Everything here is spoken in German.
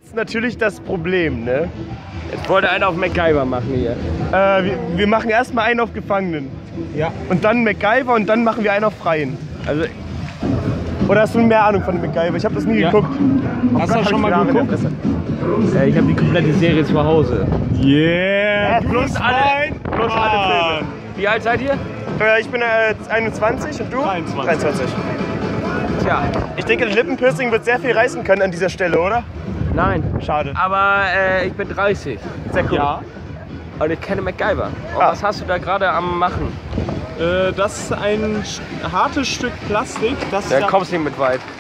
jetzt natürlich das Problem, ne? Jetzt wollte einer auf MacGyver machen hier. Wir machen erstmal einen auf Gefangenen. Ja. Und dann MacGyver und dann machen wir einen auf Freien. Also, oder hast du mehr Ahnung von MacGyver? Ich habe das nie geguckt. Hast du schon mal geguckt? Ich habe die komplette Serie zu Hause. Yeah! Plus alle Filme. Wie alt seid ihr? Ich bin 21 und du? 23. Tja, Ich denke, das Lippenpiercing wird sehr viel reißen können an dieser Stelle, oder? nein. Schade. Aber ich bin 30 Sehr cool. Ja. und ich kenne MacGyver. Und was hast du da gerade am machen? Das ist ein hartes Stück Plastik. Das Da kommst du nicht mit weit.